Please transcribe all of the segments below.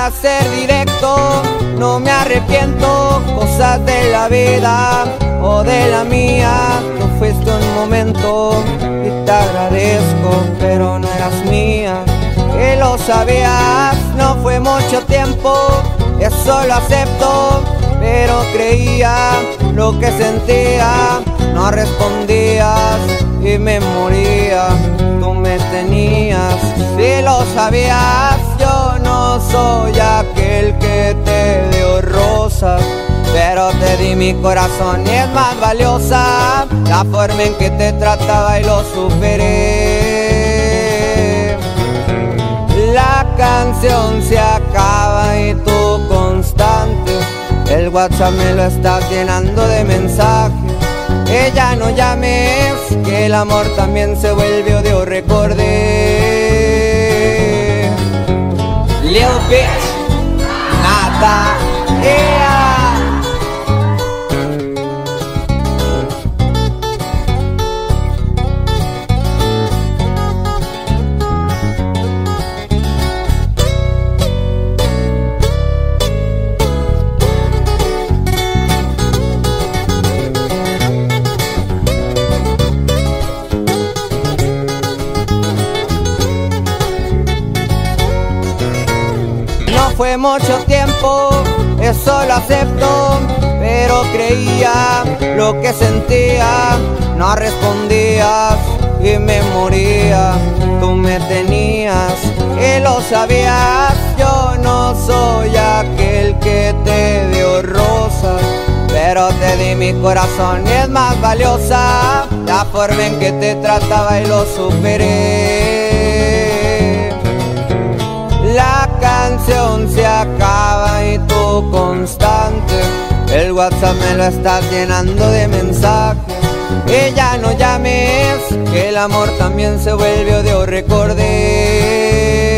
para ser directo, no me arrepiento. Cosas de la vida o de la mía, tú fuiste un momento y te agradezco, pero no eras mía. Que lo sabías, no fue mucho tiempo, eso lo acepto, pero creía lo que sentía, no respondías y me moría. Tú me tenías, si lo sabías, yo no soy aquel que te dio rosas, pero te di mi corazón y es más valiosa la forma en que te trataba y lo superé. La canción se acaba y tú constante, el WhatsApp me lo estás llenando de mensajes. Ya no llames, que el amor también se vuelve odio, recordé. Lil bitch, nada, fue mucho tiempo, eso lo acepto, pero creía lo que sentía, no respondías y me moría. Tú me tenías y lo sabías, yo no soy aquel que te dio rosas, pero te di mi corazón y es más valiosa la forma en que te trataba y lo superé. La canción se acaba y tú constante, el WhatsApp me lo estás llenando de mensajes. Y ya no llames, que el amor también se vuelve odio, recordé.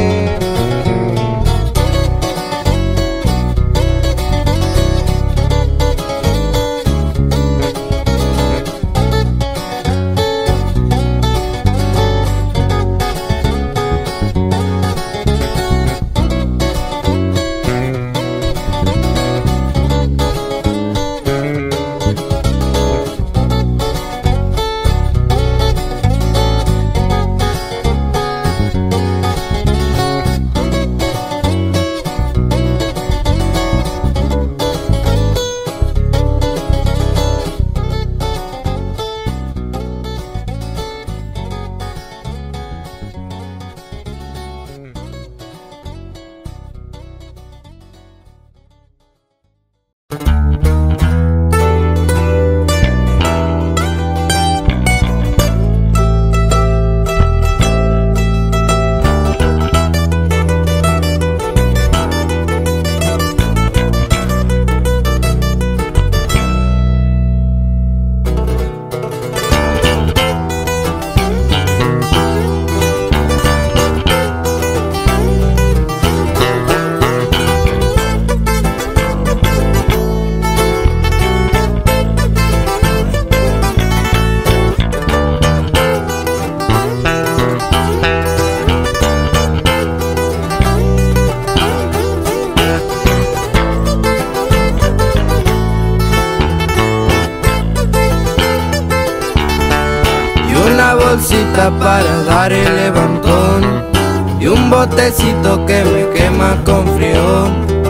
Bolsita para dar el levantón y un botecito que me quema con frío.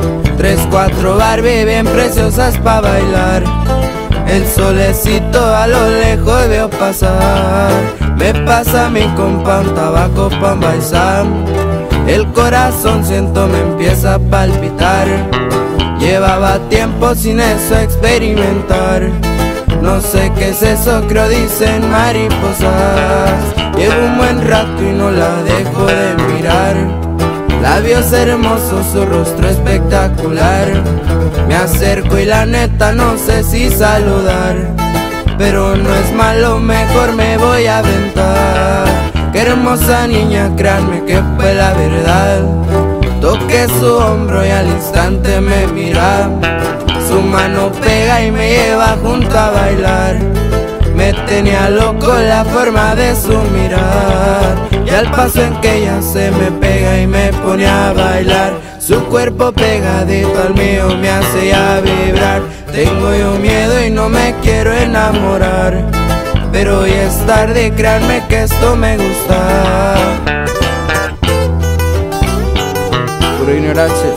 3, 4 Barbie bien preciosas pa' bailar. El solecito a lo lejos veo pasar. Me pasa mi compa un tabaco pa' envaisar. El corazón siento me empieza a palpitar. Llevaba tiempo sin eso experimentar. No sé qué es eso, creo dicen mariposas. Llevo un buen rato y no la dejo de mirar. Labios hermosos, su rostro espectacular. Me acerco y la neta no sé si saludar, pero no es malo, mejor me voy a aventar. Qué hermosa niña, créanme que fue la verdad. Toqué su hombro y al instante me mira. Su mano pega y me lleva junto a bailar. Me tenía loco la forma de su mirar, y al paso en que ella se me pega y me pone a bailar. Su cuerpo pegadito al mío me hace ya vibrar. Tengo yo miedo y no me quiero enamorar, pero hoy es tarde, créanme que esto me gusta. Pura ignorancia.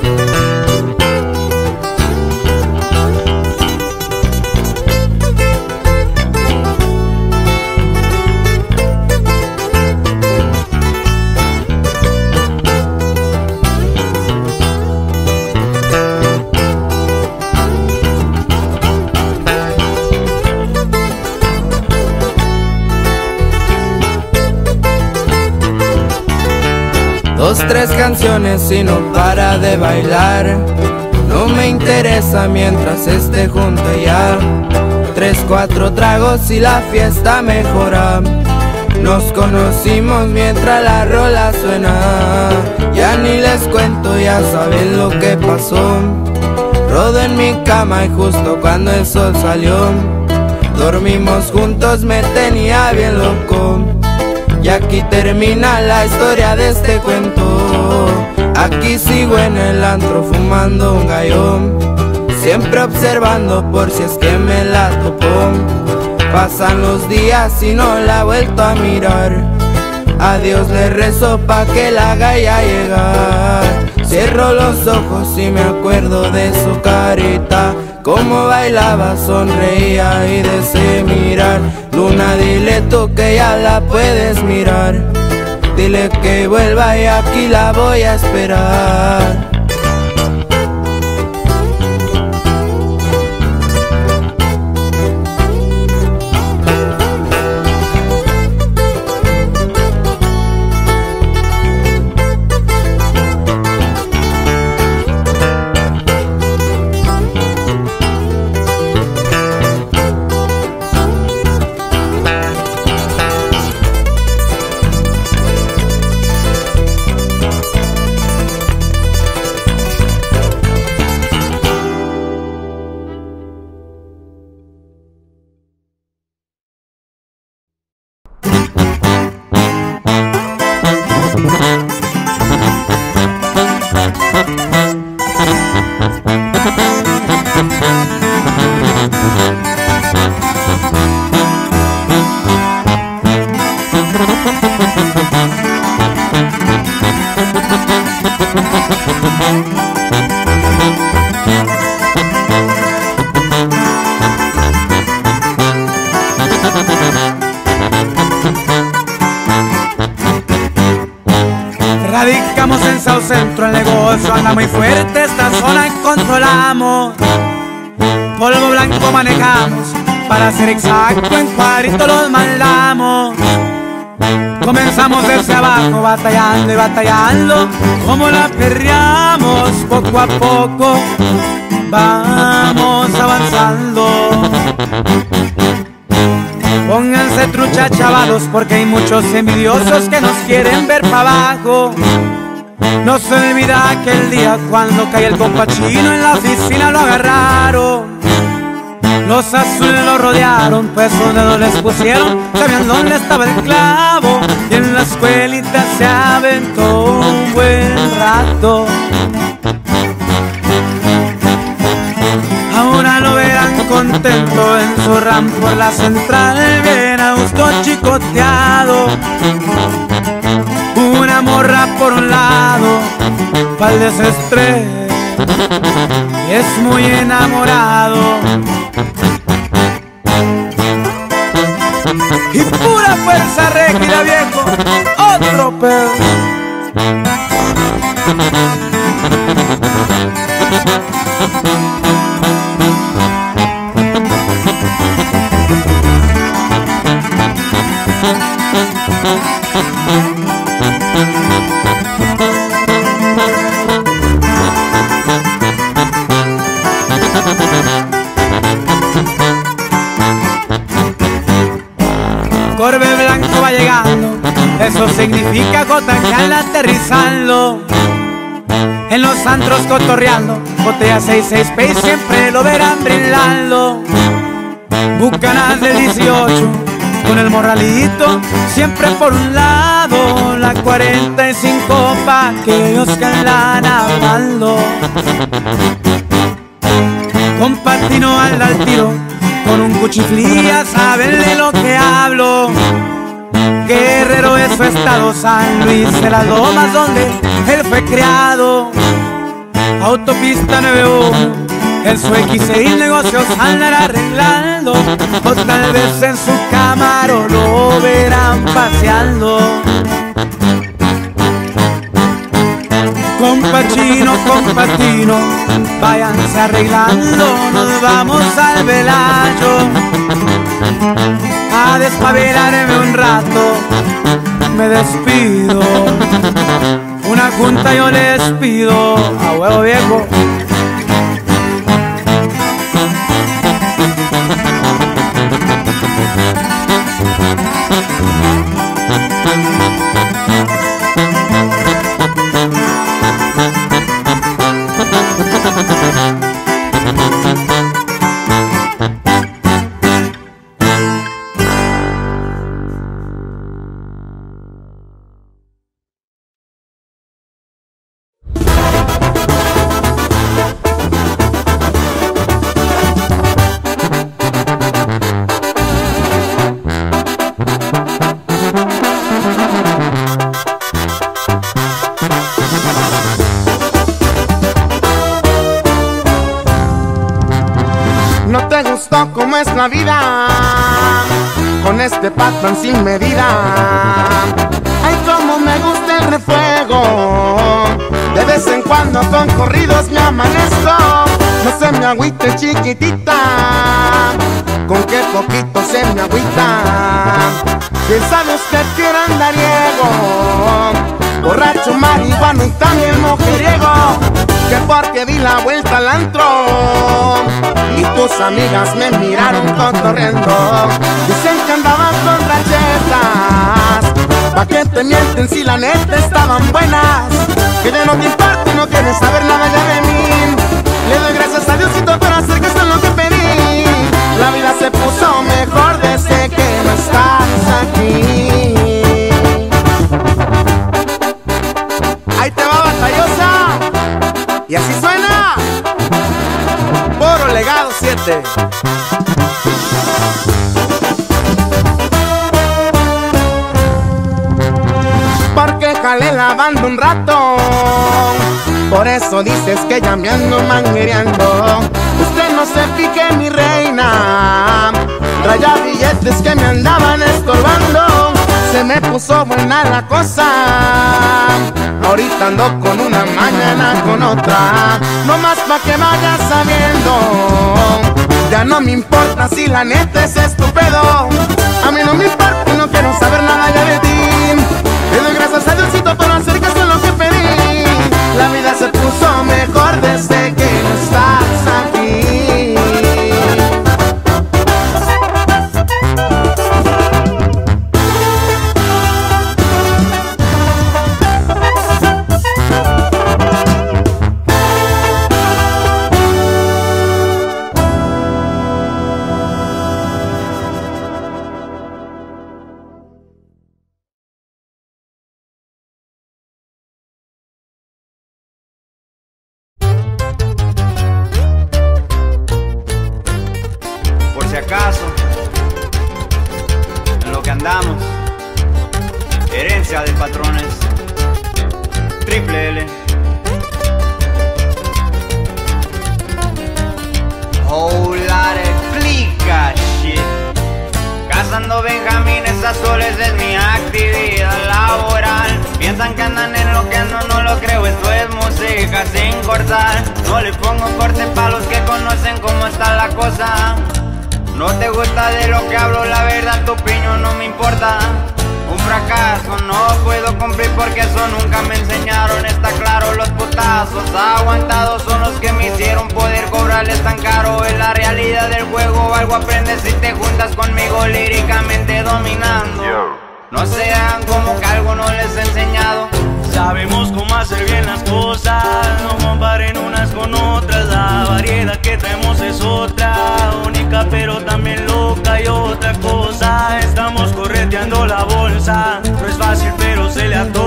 Dos, tres canciones y no para de bailar. No me interesa mientras esté junto a ella. 3, 4 tragos y la fiesta mejora. Nos conocimos mientras la rola suena. Ya ni les cuento, ya saben lo que pasó. Rodo en mi cama y justo cuando el sol salió, dormimos juntos, me tenía bien loco. Y aquí termina la historia de este cuento. Aquí sigo en el antro fumando un gallón, siempre observando por si es que me la topó. Pasan los días y no la he vuelto a mirar. A Dios le rezo pa' que la haga ya llegar. Cierro los ojos y me acuerdo de su carita, cómo bailaba, sonreía y de ese mirar. Luna, dile tú que ya la puedes mirar. Dile que vuelva y aquí la voy a esperar. Radicamos en South Centro, el negocio anda muy fuerte, esta zona controlamos. Polvo blanco manejamos, para ser exacto en cuadrito los mandamos. Comenzamos desde abajo, batallando y batallando, como la perreamos, poco a poco vamos avanzando. Pónganse trucha, chavalos, porque hay muchos envidiosos que nos quieren ver para abajo. No se olvida aquel día cuando cae el compa Chino, en la oficina lo agarraron. Los azules lo rodearon, pues un dedo les pusieron, sabían dónde estaba el clavo. Y en la escuelita se aventó un buen rato. Ahora lo verán contento en su RAM por la central, bien a gusto chicoteado. Una morra por un lado, pa'l desestrés, es muy enamorado. Y pura fuerza rígida, viejo, otro pedo. Corbe blanco va llegando, eso significa Cotajal aterrizando. En los antros cotorreando, botella 66 Space siempre lo verán brindando. Bucanas del 18, con el morralito, siempre por un lado. la 45 pa' aquellos que andan hablando. Compartino anda al tiro con un cuchiflía, saben de lo que hablo. Guerrero es su estado, San Luis de las Lomas donde él fue criado. Autopista 91, en su X6 negocios andan arreglando, o tal vez en su Camaro lo verán paseando. Compachino, váyanse arreglando, nos vamos al Velayo a despabilarme un rato. Me despido, una junta yo les pido, a huevo viejo. No te gustó cómo es la vida con este patrón sin medida. Ay, cómo me gusta el refuego, de vez en cuando con corridos me amanezco. No se me agüite chiquitita, con qué poquito se me agüita. ¿Quién sabe usted que era andariego, borracho, marihuano y también mujeriego? Que porque di la vuelta al antro y tus amigas me miraron cotorreando. Dicen que andabas con ranchetas, pa' que te mienten si la neta estaban buenas. Que ya no te importa y no quieres saber nada ya de mí. Le doy gracias a Diosito por hacer que esto es lo que pedí. La vida se puso mejor desde que no estás aquí. Ahí te va, batallosa. Y así suena Puro Legado 7. Porque jalé la banda un rato, por eso dices que ya me ando manguereando. Usted no se fije, mi reina, traía billetes que me andaban estorbando. Se me puso buena la cosa, ahorita ando con una, mañana con otra. No más pa' que vayas sabiendo, ya no me importa si la neta es estúpido. A mí no me importa y no quiero saber nada ya de ti. Le doy gracias a Diosito por hacer que eso lo que pedí. La vida se puso mejor desde que no estás aquí. Acaso, en lo que andamos, herencia de patrones, Triple L. Whole lot of clica shit. Cazando benjamines azules es mi actividad laboral. Piensan que andan en lo que ando, no lo creo, esto es música sin cortar. No le pongo corte pa' los que conocen cómo está la cosa. No te gusta de lo que hablo, la verdad tu opinión no me importa. Un fracaso no puedo cumplir porque eso nunca me enseñaron. Está claro, los putazos aguantados son los que me hicieron poder cobrarles tan caro. Es la realidad del juego, algo aprendes si te juntas conmigo líricamente dominando. No sean como que algo no les he enseñado. Sabemos cómo hacer bien las cosas, no comparen unas con otras. La variedad que traemos es otra, única pero también loca y otra cosa. Estamos correteando la bolsa, no es fácil pero se le ató.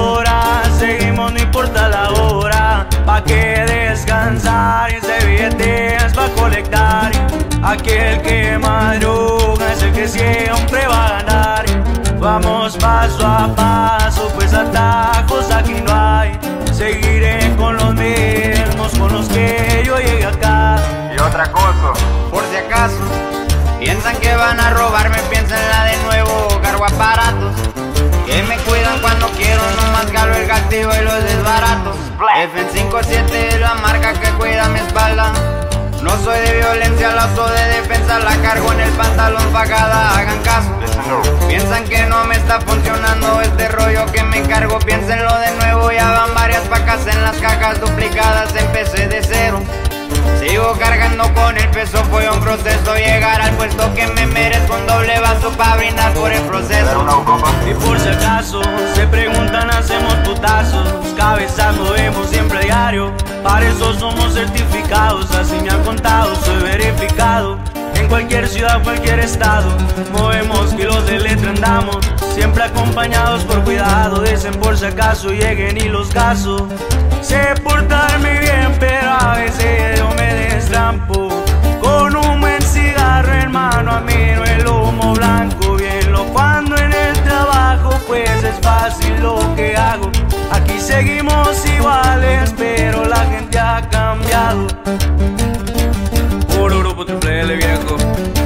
el que madruga es el que siempre va a ganar. Vamos paso a paso, pues atajos aquí no hay. Seguiré con los mismos con los que yo llegué acá. Y otra cosa, por si acaso piensan que van a robarme, piénsenla de nuevo. Cargo aparatos que me cuidan cuando quiero, nomás calo el gatillo y los desbaratos. FN57 es la marca que cuida mi espalda. No soy de violencia, la uso de defensa. La cargo en el pantalón pagada, hagan caso. Piensan que no me está funcionando este rollo que me cargo, piénsenlo de nuevo. Ya van varias pacas en las cajas duplicadas, empecé de cero. Sigo cargando con el peso, fue un proceso llegar al puesto que me merezco, un doble vaso para brindar por el proceso. Y por si acaso se preguntan, hacemos putazos, cabezas movemos siempre a diario. Para eso somos certificados, así me han contado, soy verificado. En cualquier ciudad, cualquier estado, movemos kilos de letra, andamos siempre acompañados por cuidado. Dicen por si acaso lleguen y los caso. Sé portarme bien, pero a veces yo me destrampo. Con un buen cigarro en mano, a mí no el humo blanco. Bien lo cuando en el trabajo, pues es fácil lo que hago. Aquí seguimos iguales, pero la gente ha cambiado. Puro grupo Triple L, viejo.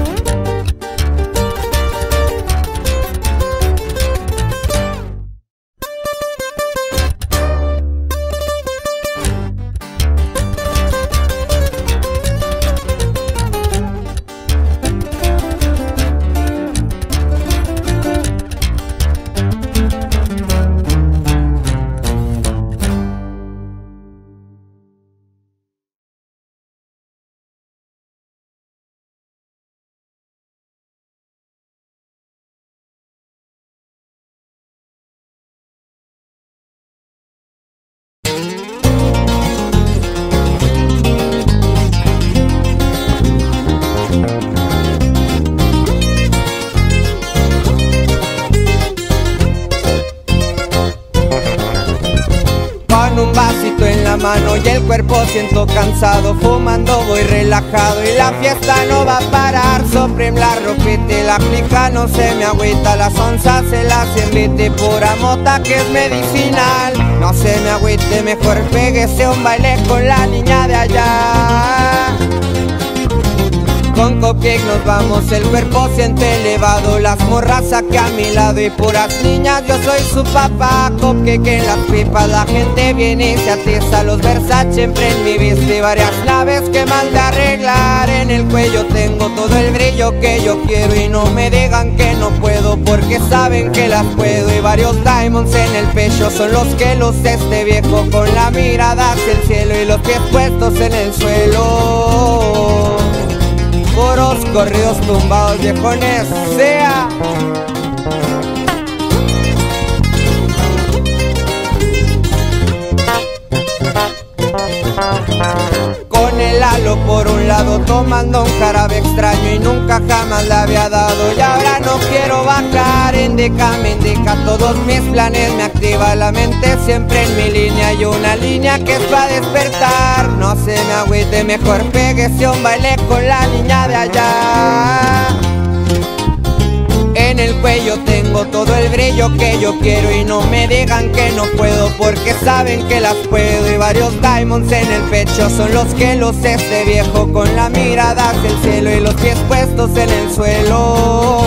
Un vasito en la mano y el cuerpo siento cansado. Fumando voy relajado y la fiesta no va a parar. Supreme la ropita y la clica no se me agüita. Las onzas se las invite, pura mota que es medicinal. No se me agüite, mejor péguese un baile con la niña de allá. Con Cupcake nos vamos, el cuerpo siente elevado. Las morras aquí a mi lado y puras niñas, yo soy su papá. Cupcake en las pipas, la gente viene y se atiza. Los Versace en mi viste, varias naves que mandé a arreglar. En el cuello tengo todo el brillo que yo quiero y no me digan que no puedo, porque saben que las puedo. Y varios diamonds en el pecho son los que luce este viejo, con la mirada hacia el cielo y los pies puestos en el suelo. Puros corridos tumbados, viejones, sea. Con el halo por un lado, tomando un jarabe extraño y nunca jamás le había dado. Y ahora no quiero bajar, indica, me indica todos mis planes. Me activa la mente siempre en mi línea y una línea que es para despertar. No se me agüite, mejor péguese un baile con la niña de allá. En el cuello tengo todo el brillo que yo quiero y no me digan que no puedo, porque saben que las puedo. Y varios diamonds en el pecho son los que luce este viejo, con la mirada hacia el cielo y los pies puestos en el suelo.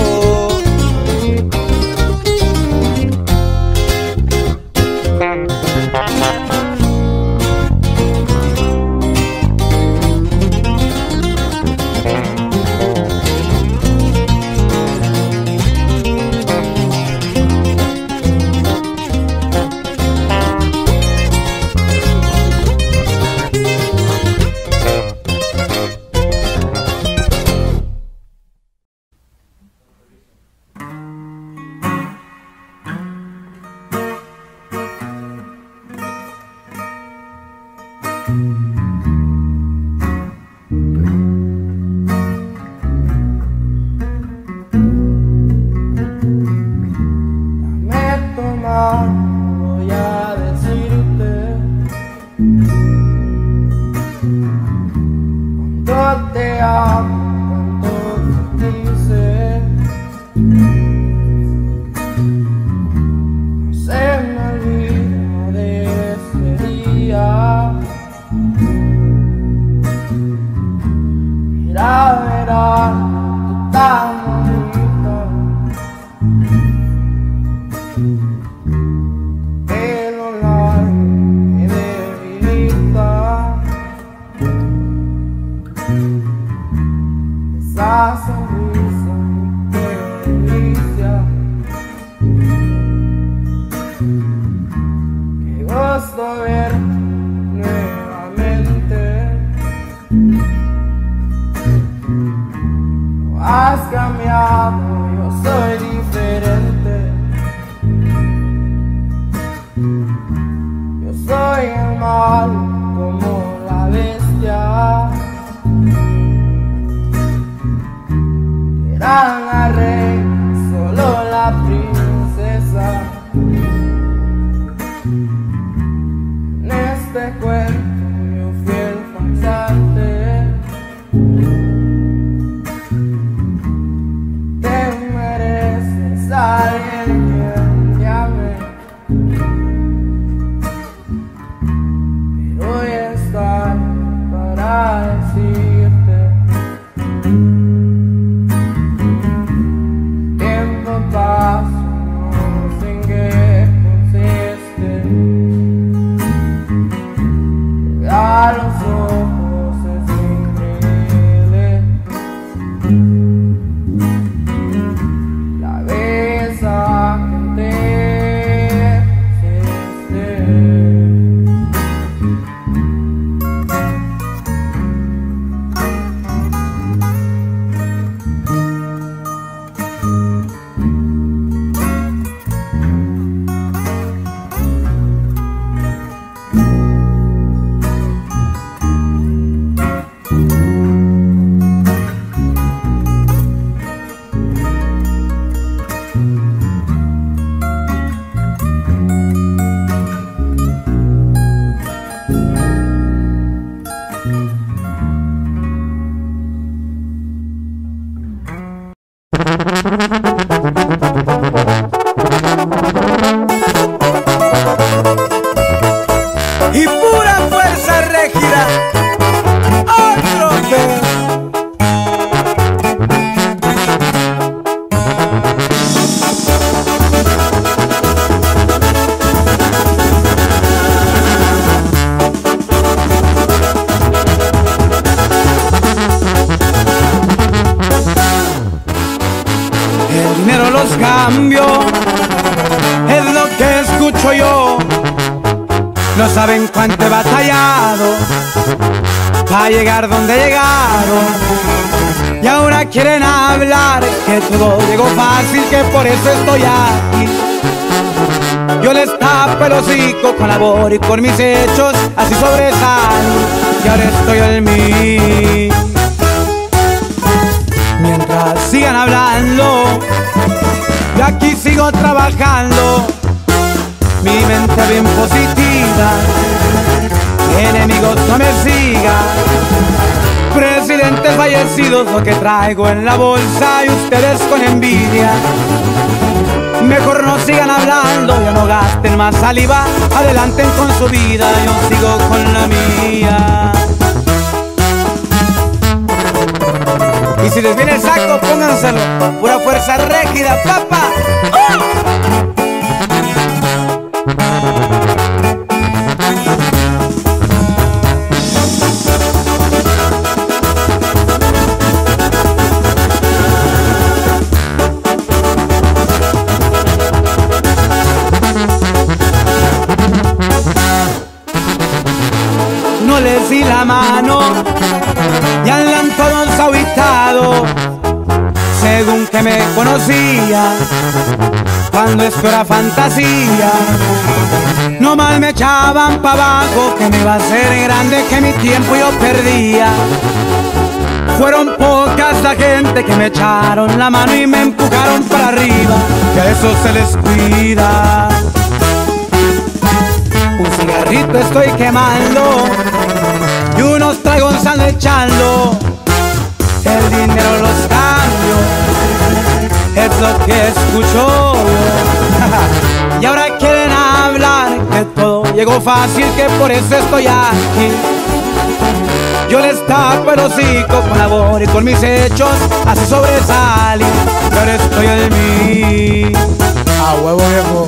Voy a decirte cuánto te amo, cuánto bestia. Mira, verás, tú tan bonita. Pelo largo y debilita. Esa sonrisa, qué delicia. Qué gusto ver nuevamente. No has cambiado, yo soy diferente. Yo soy el mal como la bestia. Eran la reina, solo la princesa. En este cuento yo fui el farsante. Te mereces a alguien que te ame, pero hoy es tarde para decirte. Tiempo pasa, no sé en qué consiste. A los ojos es increíble. La belleza que te pusiste. Y pura fuerza rígida, otro que el dinero los cambio, es lo que escucho yo. No saben cuánto he batallado para llegar donde llegaron, y ahora quieren hablar que todo llegó fácil, que por eso estoy aquí. Yo les tapo el hocico con labor y con mis hechos, así sobresalgo, y ahora estoy en mí. Mientras sigan hablando, yo aquí sigo trabajando. Mi mente bien positiva, enemigos no me sigan. Presidentes fallecidos, lo que traigo en la bolsa, y ustedes con envidia. Mejor no sigan hablando, ya no gasten más saliva. Adelanten con su vida, yo sigo con la mía. Y si les viene el saco, pónganselo. Pura fuerza rígida, papá. No les di la mano y andan todos ahuitados, según que me conocía, cuando esto era fantasía. No mal me echaban pa' abajo, que me iba a ser grande, que mi tiempo yo perdía. Fueron pocas la gente que me echaron la mano y me empujaron para arriba, que a eso se les cuida. Un cigarrito estoy quemando y unos tragos ando echando. El dinero los cambio, es lo que escucho yo. Y ahora quieren hablar que todo llegó fácil que por eso estoy aquí. Yo les tapo el hocico con labor y con mis hechos así sobresalí. Yo ahora estoy en mí. A huevo viejo.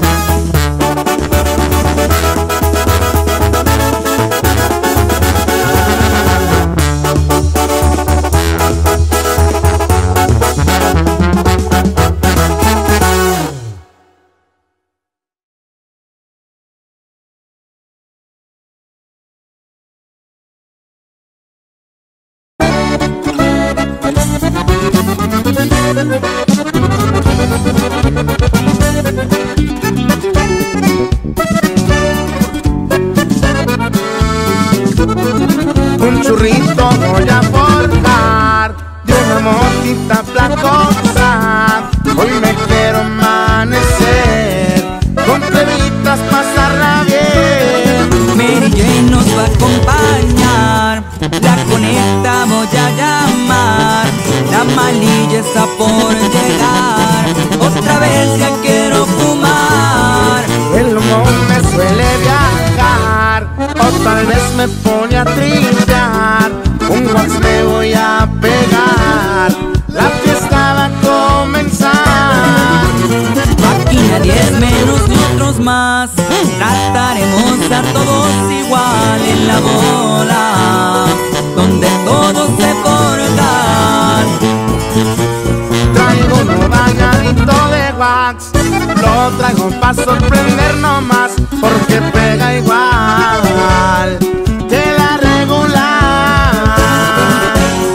Un churrito voy a forjar de una motita placosa. Hoy me quiero amanecer con crevitas, pasarla bien. Mary Jane nos va a acompañar, la conecta voy a llamar. La malilla está por llegar, otra vez ya quiero fumar. El humor me suele viajar, o tal vez me pone a trillar. Un wax me voy a pegar, la fiesta va a comenzar. Aquí nadie es menos ni otros más, trataremos a todos igual en la bola, donde todos se forjan. Traigo un bañadito de wax, lo traigo pa' sorprender nomás, porque pega igual que la regular.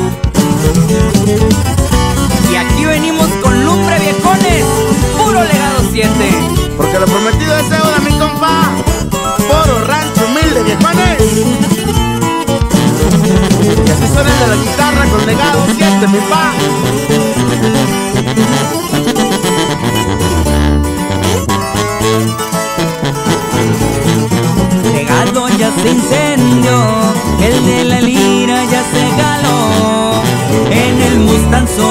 Y aquí venimos con lumbre viejones, puro legado 7. Porque lo prometido es deuda, mi compa. Puro rancho humilde, viejones. Y así suena de la guitarra con legado 7, mi pa. Legado ya se incendió, el de la lira ya se galó en el Mustanzón,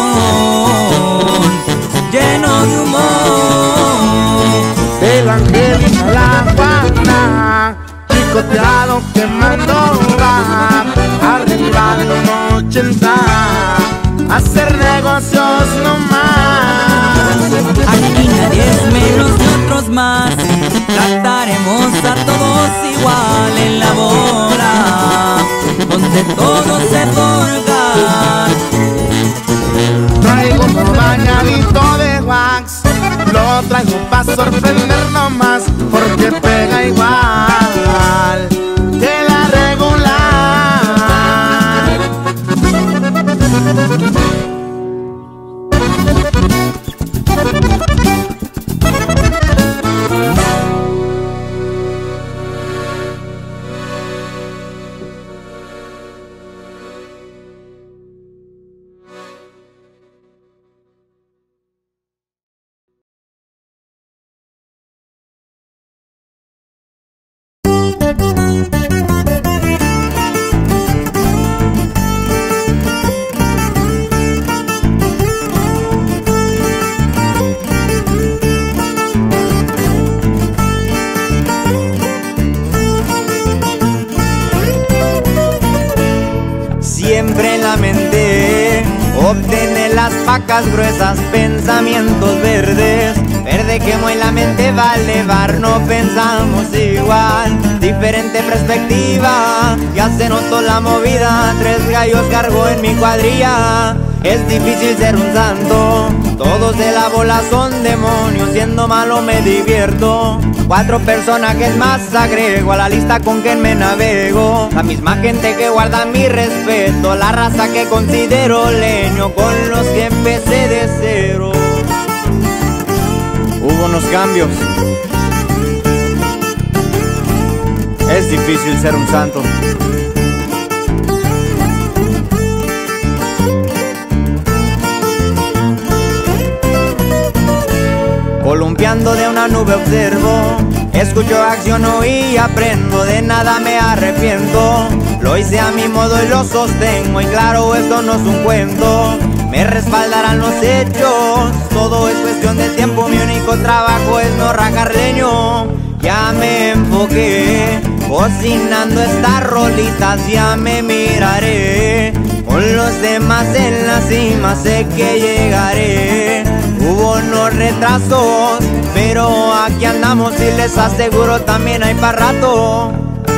lleno de humor. El ángel y la Juana, picoteado quemando va, arriba de un 80, hacer negocios nomás. Aquí nadie es menos que otros más, trataremos a todos igual en la bola, donde todos se forjan. Traigo un bañadito de wax, lo traigo pa' sorprender nomás, porque pega igual que la regular. Siempre en la mente obtener las pacas gruesas, pensamientos verdes. Verde quemo y la mente va a elevar, no pensamos igual, diferente perspectiva. Ya se notó la movida, 3 gallos cargo en mi cuadrilla. Es difícil ser un santo, todos de la bola son demonios, siendo malo me divierto. 4 personajes más agrego a la lista con quien me navego. La misma gente que guarda mi respeto, la raza que considero leño, con los que empecé de cero. Hubo unos cambios, es difícil ser un santo. Columpiando de una nube observo, escucho, acciono y aprendo, de nada me arrepiento. Lo hice a mi modo y lo sostengo, y claro, esto no es un cuento, me respaldarán los hechos. Todo es cuestión de tiempo, mi único trabajo es no rajar leño. ya me enfoqué, cocinando estas rolitas ya me miraré. Con los demás en la cima sé que llegaré. Hubo unos retrasos, pero aquí andamos y les aseguro también hay para rato.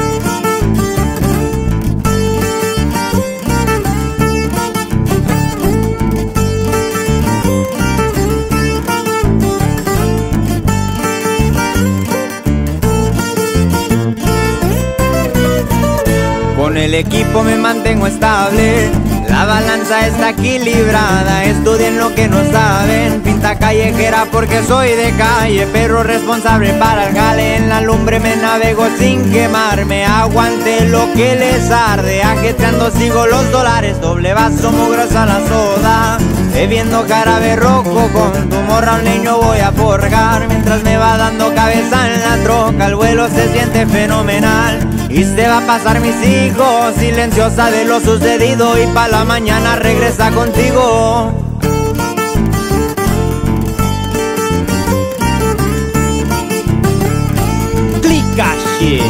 Con el equipo me mantengo estable, la balanza está equilibrada. Estudien lo que no saben, pinta callejera porque soy de calle, pero responsable para el jale. En la lumbre me navego sin quemarme, aguante lo que les arde. Ajetreando sigo los dólares, doble vaso mugrosa la soda, bebiendo jarabe rojo con tu morra un niño voy a forjar. Mientras me va dando cabeza en la troca, el vuelo se siente fenomenal. Y se va a pasar mis hijos, silenciosa de lo sucedido, y pa' la mañana regresa contigo. Clica shit.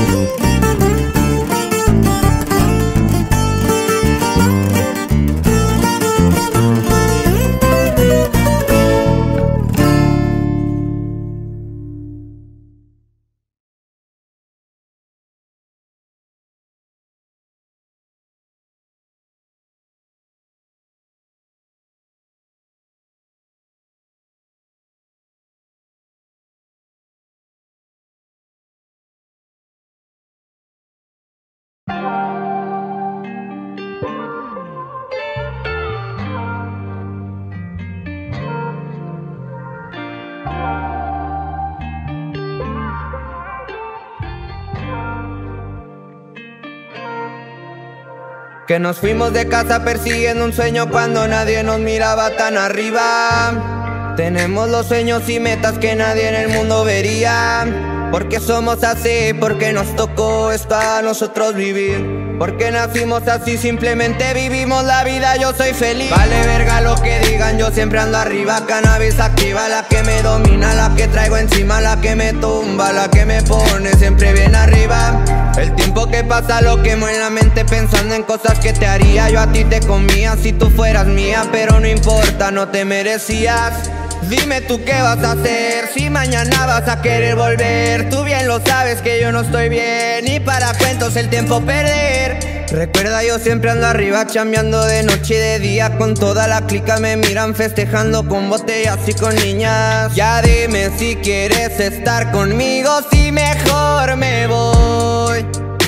Que nos fuimos de casa persiguiendo un sueño cuando nadie nos miraba tan arriba. Tenemos los sueños y metas que nadie en el mundo vería. Porque somos así, porque nos tocó esto a nosotros vivir. Porque nacimos así, simplemente vivimos la vida, yo soy feliz. Vale verga lo que digan, yo siempre ando arriba. Cannabis activa, la que me domina, la que traigo encima, la que me tumba, la que me pone siempre bien arriba. El tiempo que pasa lo quemo en la mente pensando en cosas que te haría. Yo a ti te comía si tú fueras mía, pero no importa, no te merecías. Dime tú qué vas a hacer, si mañana vas a querer volver. Tú bien lo sabes que yo no estoy bien, y para cuentos el tiempo perder. Recuerda yo siempre ando arriba, chambeando de noche y de día. Con toda la clica me miran festejando con botellas y con niñas. Ya dime si quieres estar conmigo, si mejor me voy.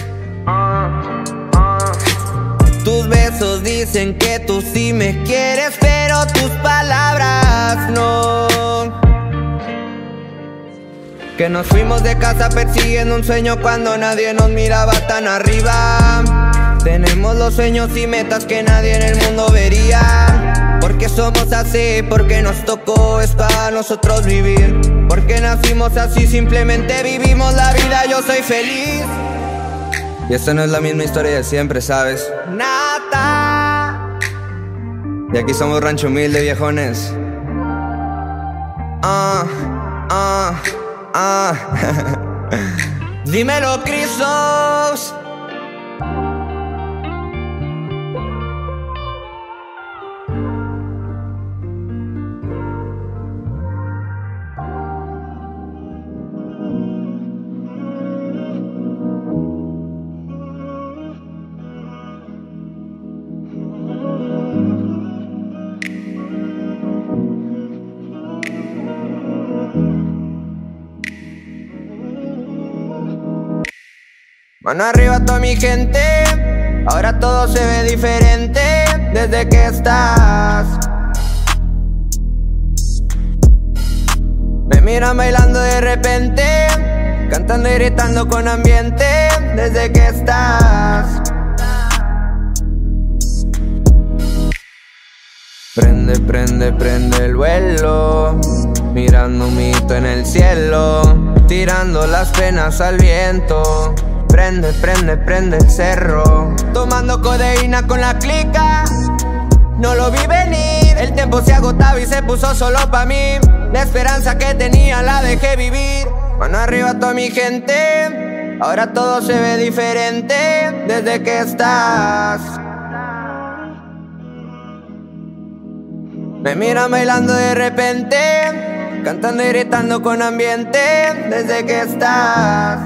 Tus besos dicen que tú sí me quieres, pero tus palabras no. Que nos fuimos de casa persiguiendo un sueño cuando nadie nos miraba tan arriba. Tenemos los sueños y metas que nadie en el mundo vería. Porque somos así, porque nos tocó esto a nosotros vivir. Porque nacimos así, simplemente vivimos la vida, yo soy feliz. Y esta no es la misma historia de siempre, ¿sabes? Nata. Y aquí somos rancho humilde, viejones. Dímelo, Crisos. Mano arriba a toda mi gente, ahora todo se ve diferente desde que estás. Me miran bailando de repente, cantando y gritando con ambiente desde que estás. Prende, prende, prende el vuelo, mirando un mito en el cielo, tirando las penas al viento. Prende, prende, prende el cerro, tomando codeína con la clica. No lo vi venir, el tiempo se agotaba y se puso solo pa' mí. La esperanza que tenía la dejé vivir. Mano arriba a toda mi gente, ahora todo se ve diferente desde que estás. Me miran bailando de repente, cantando y gritando con ambiente desde que estás.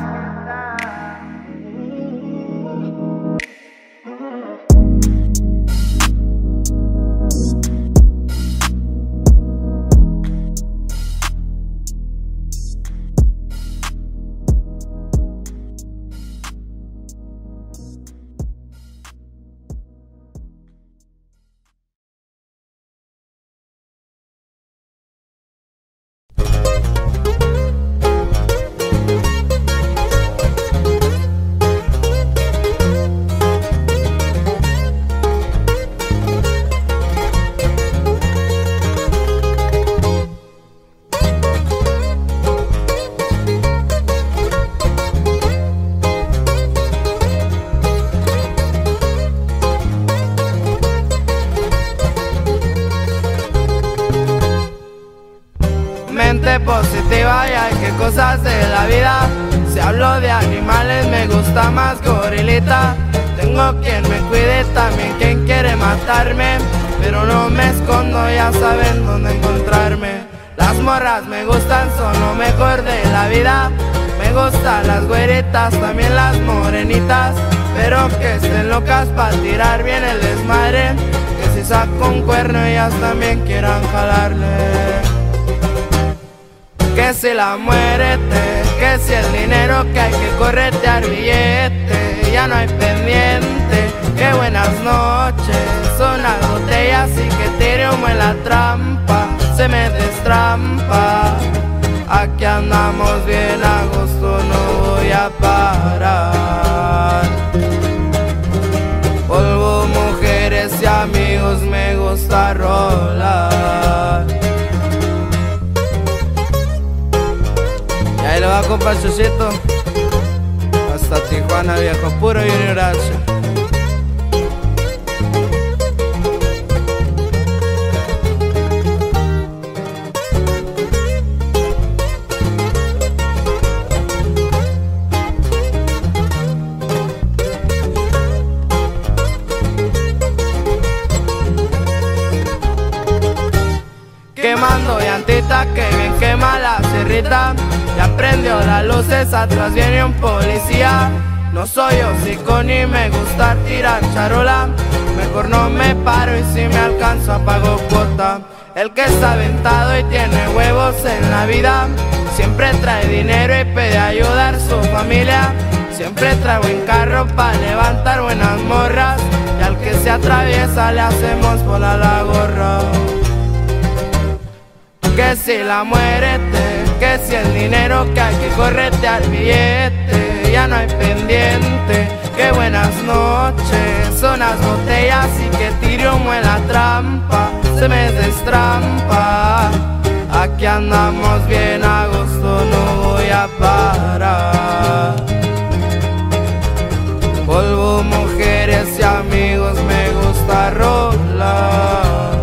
Positiva y hay que cosas de la vida. Si hablo de animales me gusta más gorilita. Tengo quien me cuide, también quien quiere matarme, pero no me escondo, ya saben dónde encontrarme. Las morras me gustan, son lo mejor de la vida. Me gustan las güeritas, también las morenitas, pero que estén locas para tirar bien el desmadre. Que si saco un cuerno ellas también quieran jalarle. Que si la muerte, que si el dinero, que hay que corretear billete, ya no hay pendiente. Que buenas noches, son las botellas y que tire humo en la trampa, se me destrampa. Aquí andamos bien a gusto, no voy a parar. Polvo, mujeres y amigos, me gusta rolar. Ahí lo va compa Chucito, hasta Tijuana viejo, puro Junior H. Quemando llantita que bien quema la cerrita. Ya prendió las luces, atrás viene un policía. No soy hocico ni me gusta tirar charola. Mejor no me paro y si me alcanzo apago cuota. El que está aventado y tiene huevos en la vida siempre trae dinero y pide ayudar a su familia. Siempre trae buen carro para levantar buenas morras, y al que se atraviesa le hacemos volar la gorra. Que si la muerte, que si el dinero, que hay que corretear billete, ya no hay pendiente. Que buenas noches, son las botellas y que tire humo en la trampa, se me destrampa. Aquí andamos bien a gusto, no voy a parar. Polvo, mujeres y amigos, me gusta rolar.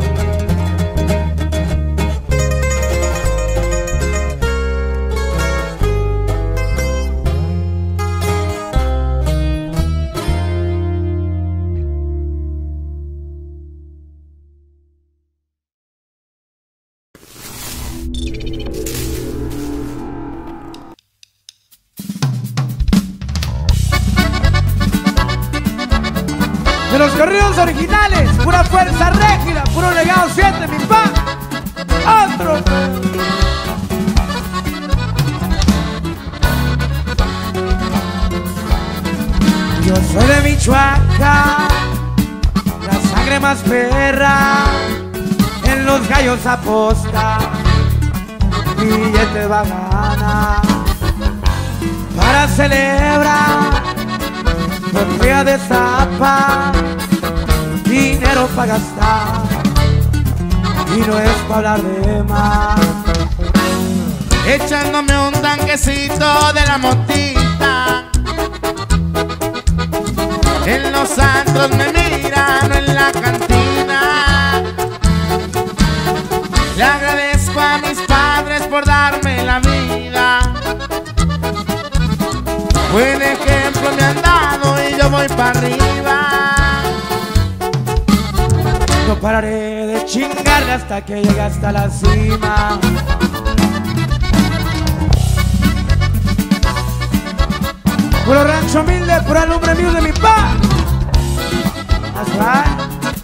De los corridos originales, pura fuerza rígida, puro legado 7, mi pa. Otro. Yo soy de Michoacán, la sangre más perra, en los gallos aposta, billete va a ganar. Para celebrar, botella de zapa, dinero para gastar, y no es para hablar de más. Echándome un tanquecito de la motita, en los antros me miran en la cantina. Le agradezco a mis padres por darme la vida, voy para arriba. No pararé de chingarle hasta que llegue hasta la cima. Puro rancho humilde, pura lumbre mío de mi pa. That's right.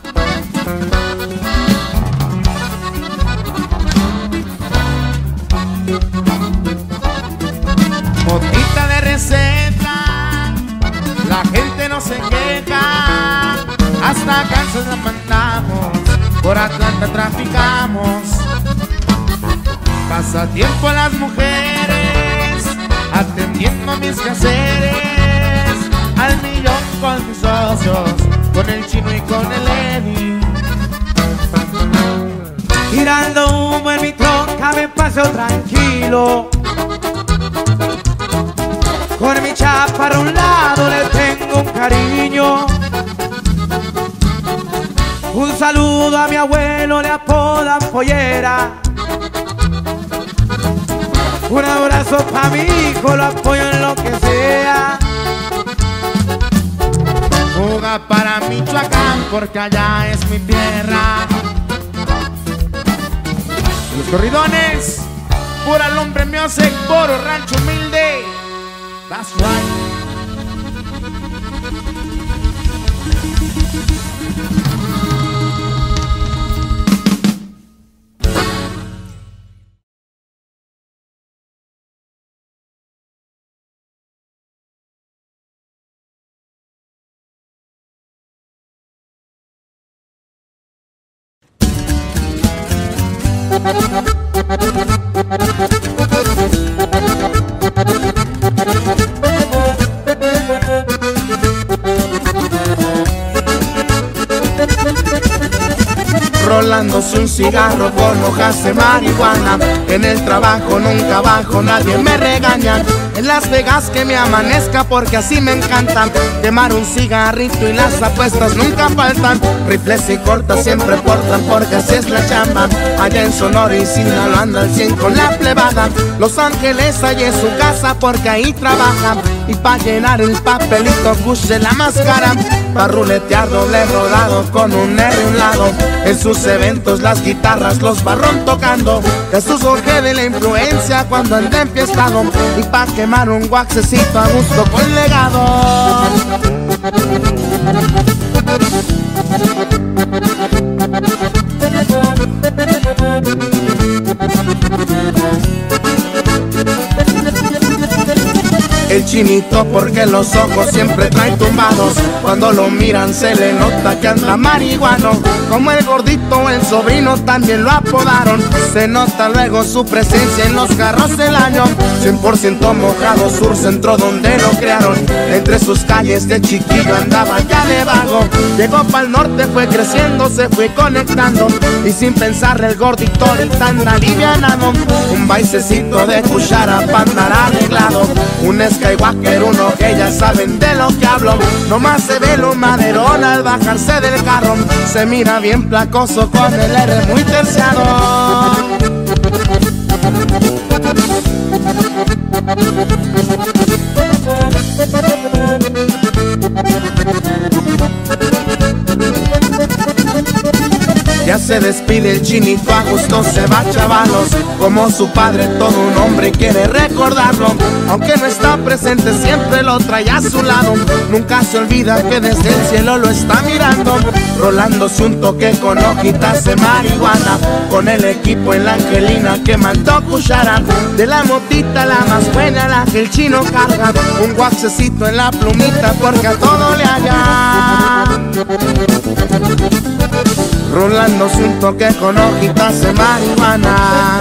Motita de receta, la gente no se queja. Hasta Kansas la mandamos, por Atlanta traficamos. Pasatiempo a las mujeres, atendiendo mis quehaceres. Al millón con mis socios, con el Chino y con el Eddie. Tirando humo en mi troca me paso tranquilo. Con mi chaparra a un lado le tengo un cariño. Un saludo a mi abuelo, le apodan pollera. Un abrazo pa' mi hijo, lo apoyo en lo que sea. Fuga para Michoacán, porque allá es mi tierra. Los corridones, pura lumbre music, puro rancho humilde. That's right. Rolándose un cigarro con hojas de marihuana. En el trabajo nunca bajo, nadie me regaña. En Las Vegas que me amanezca porque así me encanta. Quemar un cigarrito y las apuestas nunca faltan. Rifles y cortas siempre portan porque así es la chamba. Allá en Sonora y Sinaloa anda al 100 con la plebada. Los Ángeles allá es su casa porque ahí trabaja. Y pa' llenar el papelito puse la máscara. Pa' ruletear doble rodado con un R a un lado. En sus eventos las guitarras los barrón tocando. Jesús Jorge de la influencia cuando anda enfiestado. Y pa' quemar un waxecito a gusto con legado. El Chinito porque los ojos siempre trae tumbados. Cuando lo miran se le nota que anda marihuano. Como el gordito, el sobrino también lo apodaron. Se nota luego su presencia en los carros del año. 100% mojado, sur centro donde lo crearon. Entre sus calles de chiquillo andaba ya de vago. Llegó pa'l norte, fue creciendo, se fue conectando. Y sin pensar el gordito ahorita anda alivianado. Un baisecito de cuchara pa' andar arreglado. Un Skywalker, uno que ya saben de lo que hablo. Nomás se ve lo maderón al bajarse del carro. Se mira bien placoso con el R muy terciado. Ya se despide el Chinito, a gusto se va chavalos. Como su padre todo un hombre quiere recordarlo. Aunque no está presente siempre lo trae a su lado. Nunca se olvida que desde el cielo lo está mirando. Rolándose un toque con hojitas de marihuana. Con el equipo en la Angelina que mandó cuchara. De la motita la más buena la que el Chino carga. Un waxecito en la plumita porque a todo le halla. Rolándose un toque con hojitas de marihuana.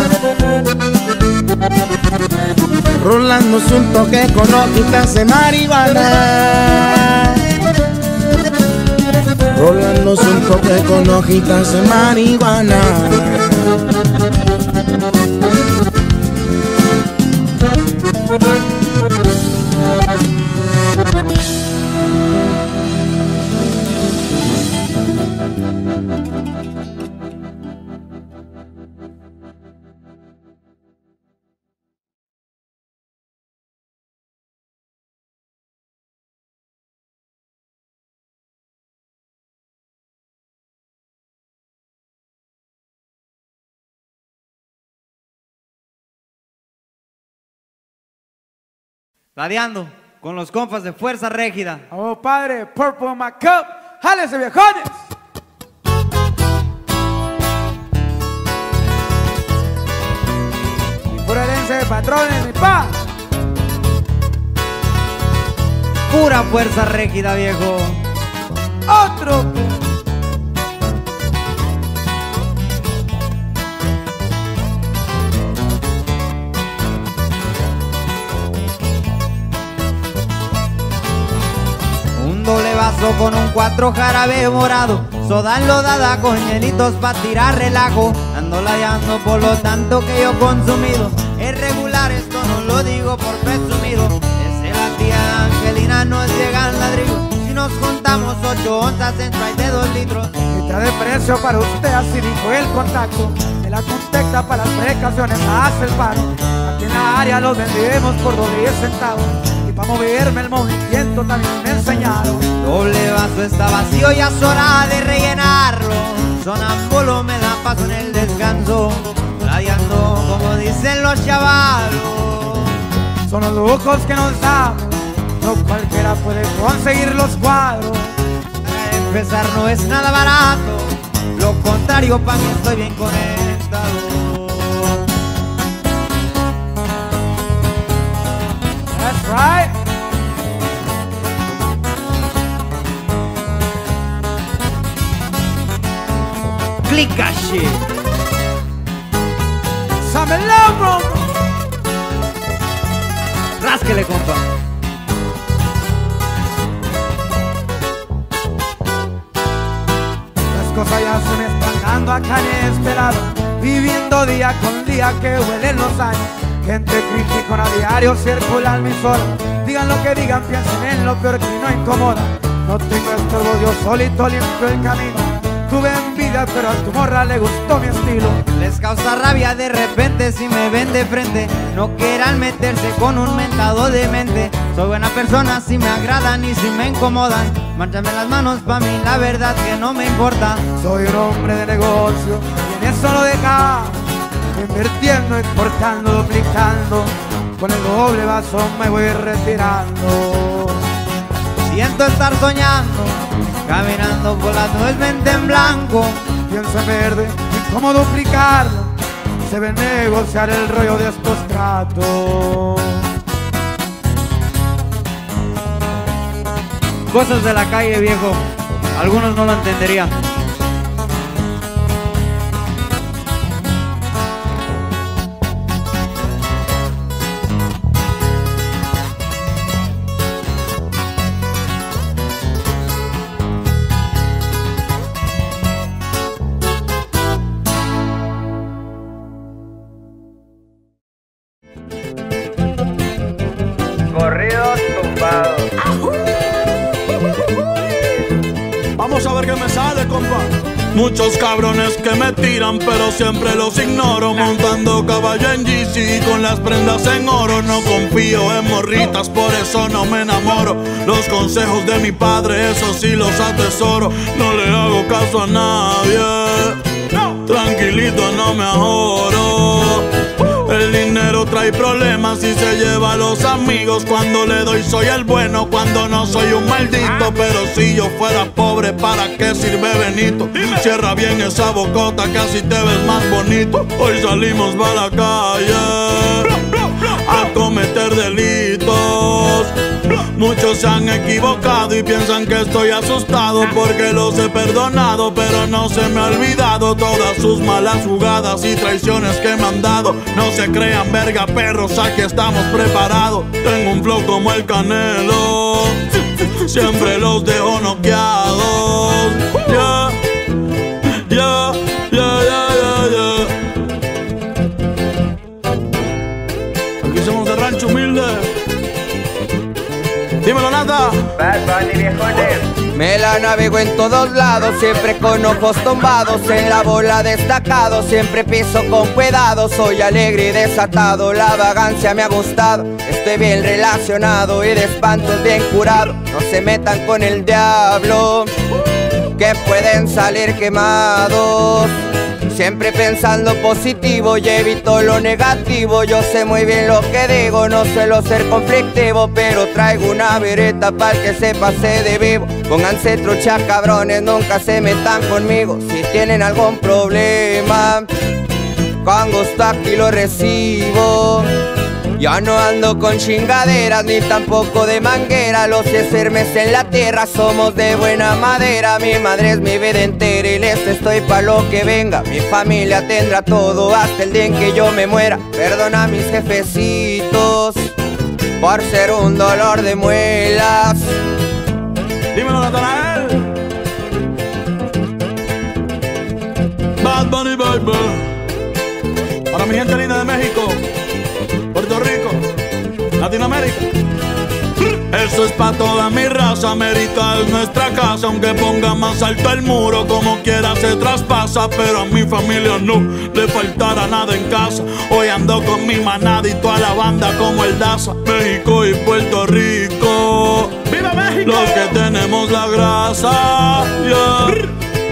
Rolándose un toque con hojitas de marihuana. Rolándose un toque con hojitas de marihuana. Ladeando con los compas de Fuerza Régida. Oh, padre, Purple in my cup. ¡Jálese, viejones! Y pura herencia de patrones, mi pa. Pura Fuerza Régida, viejo. Otro. Un doble vaso con un 4 jarabe morado, soda enlodada con hielitos pa' tirar relajo. Ando ladeando por lo tanto que yo consumido. Es regular, esto no lo digo por presumido. Desde la tía Angelina nos llegan ladrillos. Si nos juntamos 8 onzas en Sprite de 2 litros. Mitad de precio para usted, así dijo el contacto. De la contacta para las precauciones, hace el paro. Aquí en la área los vendemos por 10 centavos. Y para moverme el movimiento también me enseñaron. Doble vaso está vacío, ya es hora de rellenarlo. Sonámbulo me da paso en el descanso, ladeando como dicen los chavalos. Son los lujos que nos damos, no cualquiera puede conseguir los cuadros. Para empezar no es nada barato, lo contrario pa' mí estoy bien conectado. That's right. Clica shit. Sámelo, bro. Rásquele, compa. Las cosas ya se me están dando acá inesperado, viviendo día con día que huelen los años. Gente criticona a diario, circulan mis horas. Digan lo que digan, piensen en lo peor que no incomoda. No tengo estorbo, yo solito limpio el camino. Tuve envidia, pero a tu morra le gustó mi estilo. Les causa rabia de repente si me ven de frente. No quieran meterse con un mentado de mente. Soy buena persona si me agradan y si me incomodan. Márchame las manos pa' mí, la verdad que no me importa. Soy un hombre de negocio y en eso lo deja. Invirtiendo, exportando, duplicando. Con el doble vaso me voy retirando. Siento estar soñando, caminando por las nubes, mente en blanco. Pienso en verde y cómo duplicarlo. Se ve negociar el rollo de estos tratos. Cosas de la calle, viejo, algunos no lo entenderían. Corridos tumbados. Vamos a ver qué me sale, compa. Muchos cabrones que me tiran, pero siempre los ignoro. Montando caballo en GC con las prendas en oro. No confío en morritas, por eso no me enamoro. Los consejos de mi padre, eso sí los atesoro. No le hago caso a nadie, tranquilito no me ahorro. El dinero trae problemas y se lleva a los amigos. Cuando le doy soy el bueno, cuando no soy un maldito. Pero si yo fuera pobre, ¿para qué sirve Benito? Cierra bien esa bocota que así te ves más bonito. Hoy salimos pa' la calle a cometer delitos. Muchos se han equivocado y piensan que estoy asustado porque los he perdonado, pero no se me ha olvidado todas sus malas jugadas y traiciones que me han dado. No se crean verga perros, aquí estamos preparados. Tengo un flow como el Canelo, siempre los dejo noqueados. Yeah, yeah, yeah, yeah, yeah. Aquí somos de Rancho Humilde. Dímelo, Nata. Bad Bunny, viejones. Me la navego en todos lados, siempre con ojos tumbados, en la bola destacado, siempre piso con cuidado, soy alegre y desatado, la vagancia me ha gustado, estoy bien relacionado y de espantos bien curado, no se metan con el diablo, que pueden salir quemados. Siempre pensando positivo y evito lo negativo. Yo sé muy bien lo que digo, no suelo ser conflictivo, pero traigo una vereta para que se pase de vivo. Pónganse trucha cabrones, nunca se metan conmigo. Si tienen algún problema, con gusto aquí lo recibo. Ya no ando con chingaderas ni tampoco de manguera. Los Hermes en la tierra somos de buena madera. Mi madre es mi vida entera y les estoy pa' lo que venga. Mi familia tendrá todo hasta el día en que yo me muera. Perdona a mis jefecitos por ser un dolor de muelas. Dímelo, Natanael. Bad Bunny Baby. Para mi gente linda de México, Puerto Rico, Latinoamérica. Eso es pa' toda mi raza. América es nuestra casa. Aunque ponga más alto el muro, como quiera se traspasa. Pero a mi familia no le faltará nada en casa. Hoy ando con mi manada y toda la banda como el Daza. México y Puerto Rico, ¡viva México! Los que tenemos la grasa, yeah.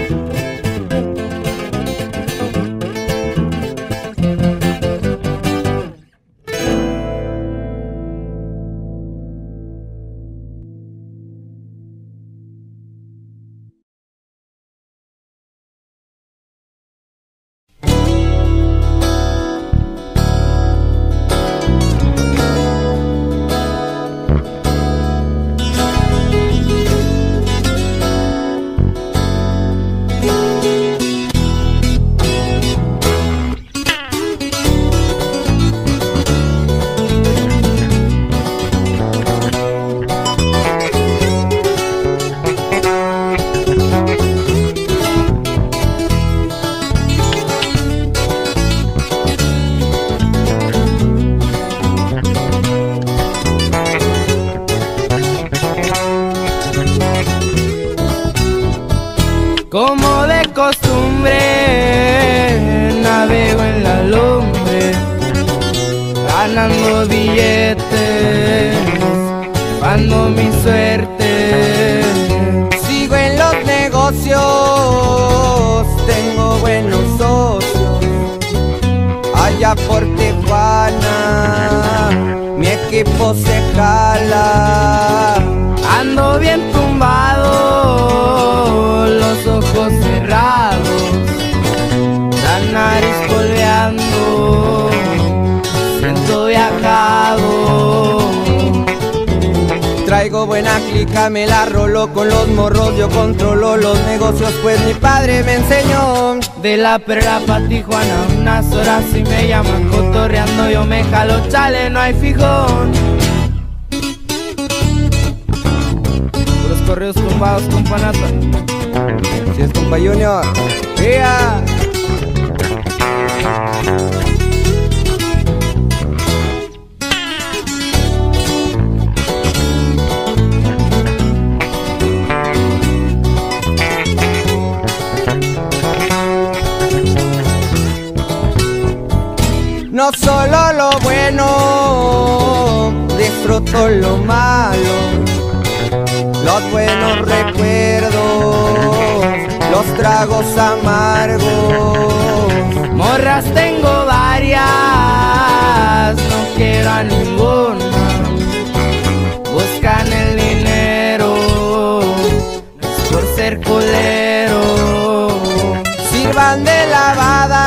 Como de costumbre, navego en la lumbre, ganando billetes, dando mi suerte. Sigo en los negocios, tengo buenos socios. Allá por Tijuana, mi equipo se jala. Ando bien tumbado, los ojos cerrados, la nariz colgando, siento viajado. Traigo buena clica, me la rolo con los morros. Yo controlo los negocios, pues mi padre me enseñó. De la Perla pa' Tijuana, unas horas y me llaman cotorreando. Yo me jalo, chale, no hay fijón. Puros correos tumbados, compa Nata. Si es compa Junior, ¡vía! No solo lo bueno, disfruto lo malo, los buenos recuerdos, los tragos amargos. Morras tengo varias, no quiero a ninguna. Buscan el dinero, no es por ser culero. Sirvan de lavada,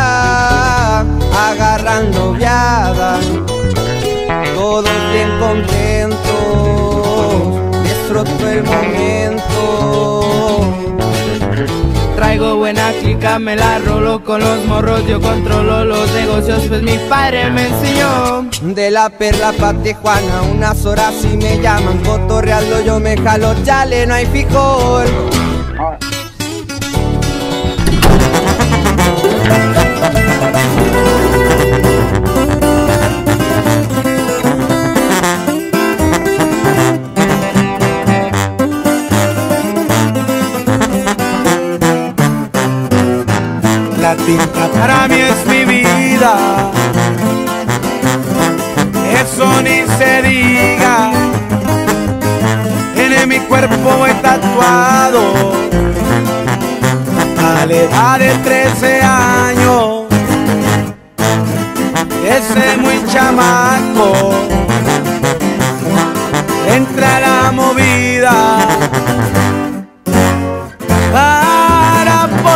agarran noviada, todos bien contentos, disfruto el momento. Traigo buena clica, me la rolo con los morros. Yo controlo los negocios, pues mi padre me enseñó. De la Perla pa' Tijuana, unas horas y me llaman cotorreando. Yo me jalo, chale, no hay fijol. La tinta para mí es mi vida, eso ni se diga. En mi cuerpo he tatuado a la edad de 13 años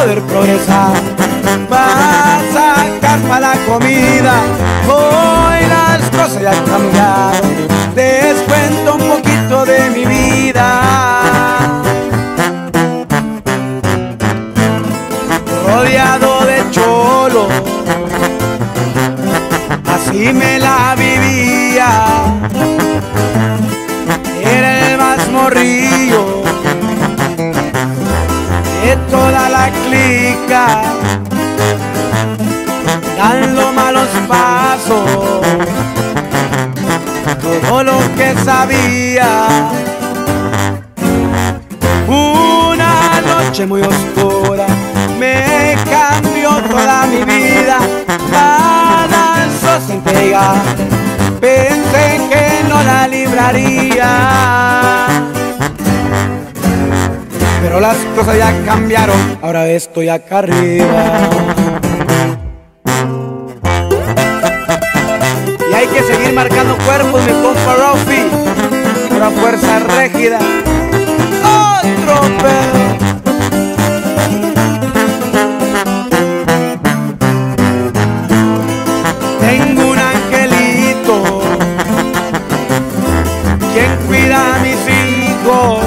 poder progresar. Va a sacar para la comida, hoy las cosas ya han cambiado. Les cuento un poquito de mi vida. Rodeado de cholos, así me la vivía. Era el más morrillo de toda la clica, dando malos pasos, todo lo que sabía. Una noche muy oscura me cambió toda mi vida. Cada sos entrega, pensé que no la libraría, pero las cosas ya cambiaron, ahora estoy acá arriba. Y hay que seguir marcando cuerpos, mi compa Rofi, pura fuerza rígida. Otro pedo. Tengo un angelito, quien cuida a mis hijos.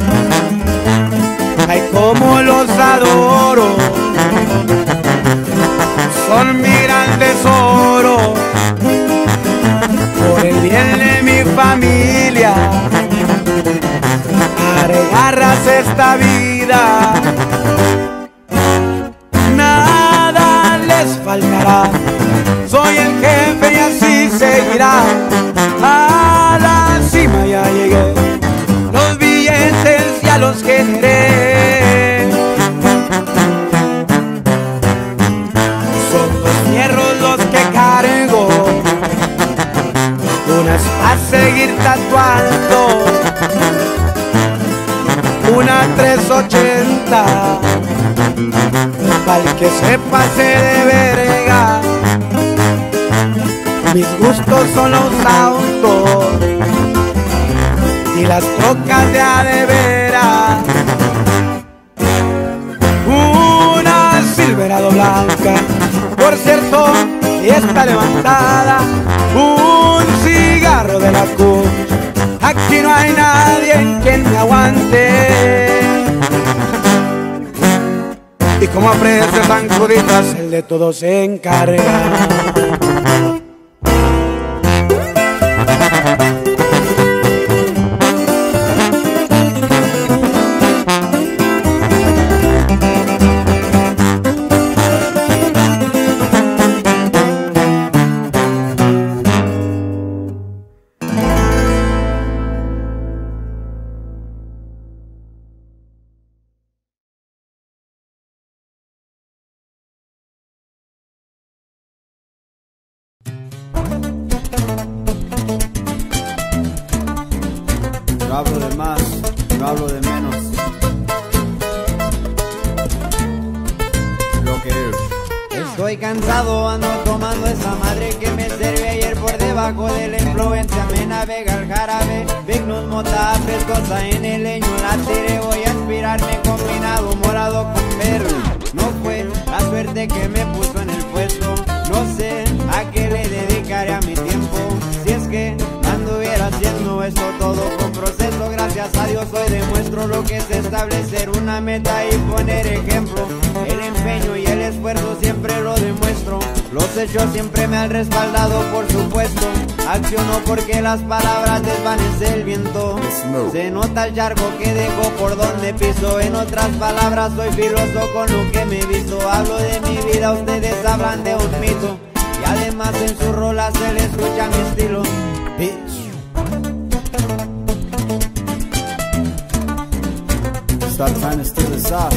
Ay, cómo los adoro, son mi gran tesoro. Por el bien de mi familia, agarras esta vida. Nada les faltará, soy el jefe y así seguirá. A la cima ya llegué, los billetes ya los generé. Son los hierros los que cargo, unas a seguir tatuando, una 380 pa'l que se pase de verga. Mis gustos son los autos y las trocas de a de veras. Una Silverado blanca, por cierto, y está levantada. Un cigarro de la Kush, aquí no hay nadie quien me aguante. Y como a precios tan cruditas, el de todos se encarga. No hablo de más, no hablo de menos. Lo que es. Estoy cansado, ando tomando esa madre que me serví ayer. Por debajo de la influencia me navega el jarabe. Vignus, mota, frescosa en el leño la tiré. Voy a aspirarme combinado morado con verde. No fue la suerte que me puso en el puesto. No sé a qué le dedicaré a mi tiempo. Si es que anduviera haciendo esto todo con proceso. Gracias a Dios hoy demuestro lo que es establecer una meta y poner ejemplo. El empeño y el esfuerzo siempre lo demuestro. Los hechos siempre me han respaldado, por supuesto. Acciono porque las palabras desvanecen el viento. Se nota el charco que dejo por donde piso. En otras palabras soy filoso con lo que me he visto. Hablo de mi vida, ustedes hablan de un mito. Y además en su rola se le escucha mi estilo. Bitch. Stop trying to steal the sauce.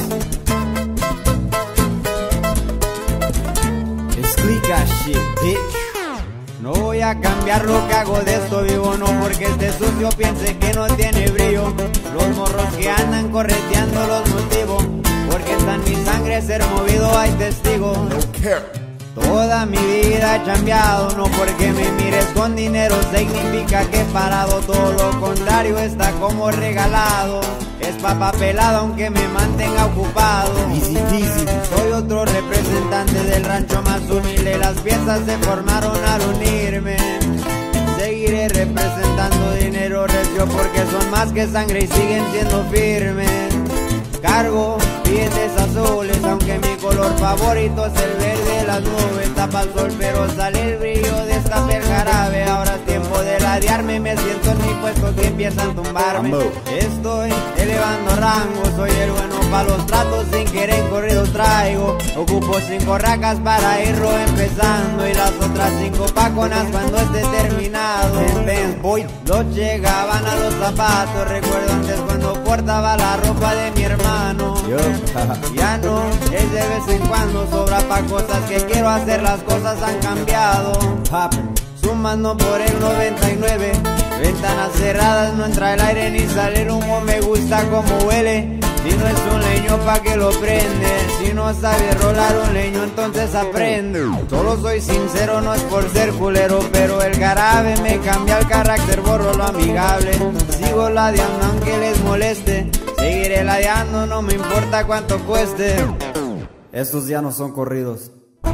It's clica shit, bitch. No voy a cambiar lo que hago, de esto vivo. No porque este sucio piense que no tiene brillo. Los morros que andan correteando los motivo, porque está en mi sangre ser movido, hay testigos. Toda mi vida he chambeado, no porque me mires con dinero significa que he parado. Todo lo contrario, está como regalado. Es papá pelado aunque me mantenga ocupado. Soy otro representante del rancho más humilde. Las piezas se formaron al unirme. Seguiré representando dinero recio porque son más que sangre y siguen siendo firmes. Cargo billetes azules, aunque mi color favorito es el verde. Las nubes tapa el sol, pero sale el brillo de esta jarabe. Ahora es tiempo de ladearme, me siento en mi puesto que empiezan a tumbarme. Estoy elevando rango, soy el bueno para los tratos, sin querer corridos traigo. Ocupo 5 racas para irlo empezando y las otras 5 paconas cuando esté terminado. En Benz Boy los llegaban a los zapatos, recuerdo antes cuando portaba la ropa de mi hermano. Ya no, es de vez en cuando, sobra pa' cosas que quiero hacer, las cosas han cambiado. Sumando por el 99, ventanas cerradas, no entra el aire ni sale el humo, me gusta como huele. Si no es un leño pa' que lo prende, si no sabes rolar un leño entonces aprende. Solo soy sincero, no es por ser culero, pero el jarabe me cambia el carácter, borro lo amigable. Sigo ladeando aunque les moleste, seguiré ladeando, no me importa cuánto cueste. Estos ya no son corridos.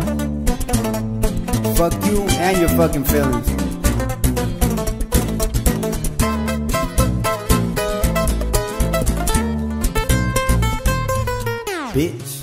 Fuck you and your fucking feelings. Bitch.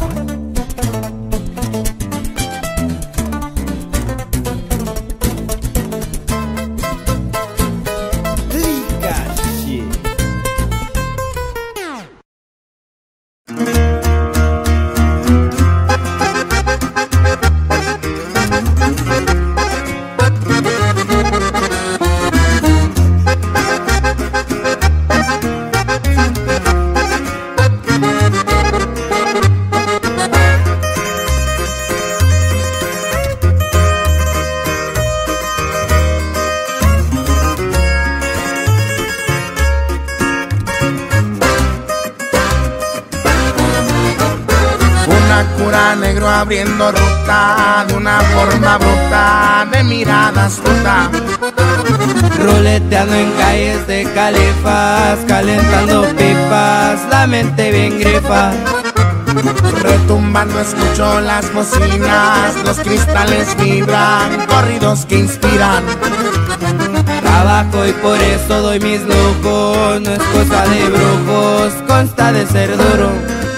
Negro abriendo ruta de una forma bruta, de mirada astuta. Ruleteando en calles de califas, calentando pipas, la mente bien grifa. Retumbando escucho las bocinas, los cristales vibran, corridos que inspiran. Trabajo y por eso doy mis lujos, no es cosa de brujos, consta de ser duro.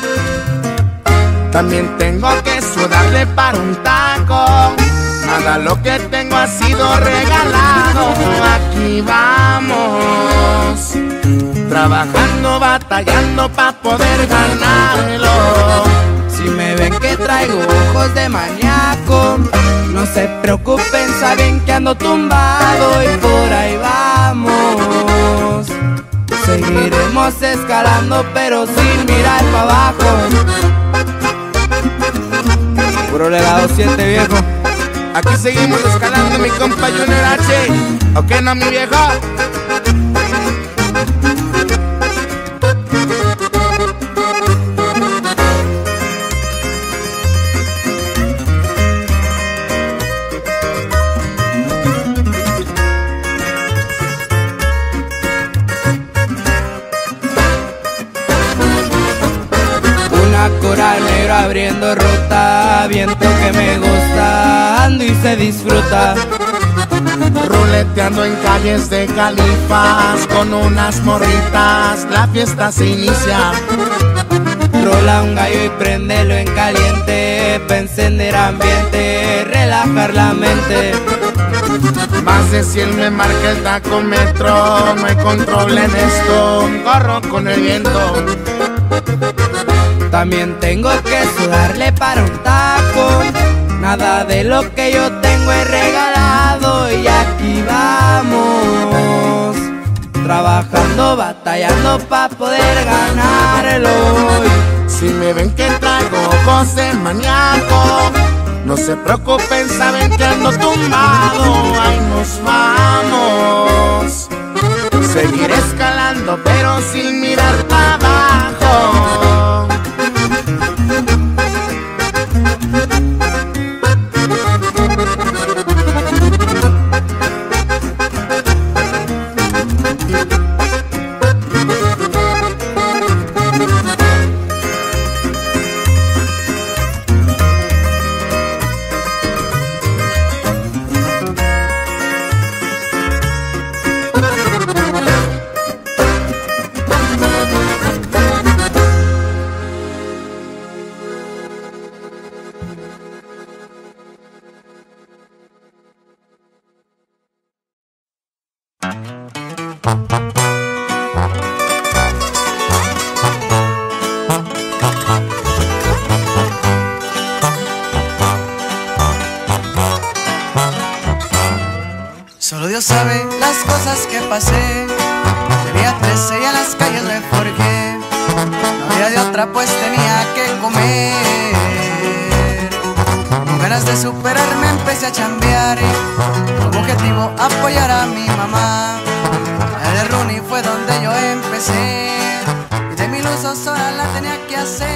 También tengo que sudarle para un taco, nada lo que tengo ha sido regalado. Aquí vamos, trabajando, batallando pa' poder ganarlo. Si me ven que traigo ojos de maníaco, no se preocupen, saben que ando tumbado y por ahí vamos. Seguiremos escalando pero sin mirar para abajo. Puro legado 7 viejo. Aquí seguimos escalando mi compa Junior H. ¿Ok no mi viejo? Coral negro abriendo ruta, viento que me gusta, ando y se disfruta. Ruleteando en calles de califas, con unas morritas, la fiesta se inicia. Rola un gallo y préndelo en caliente, pa' encender ambiente, relajar la mente. Más de 100 me marca el tacómetro, no hay control en esto, corro con el viento. También tengo que sudarle para un taco, nada de lo que yo tengo es regalado. Y aquí vamos, trabajando, batallando pa' poder ganarlo. Si me ven que traigo ojos de maníaco, no se preocupen, saben que ando tumbado. Ahí nos vamos, seguiré escalando pero sin mirar para abajo. Dios sabe las cosas que pasé. Tenía 13 y en las calles me forjé. No había de otra pues tenía que comer. Con ganas de superarme empecé a chambear. Como objetivo apoyar a mi mamá. El Rooney fue donde yo empecé. Y de 1000 usos horas la tenía que hacer.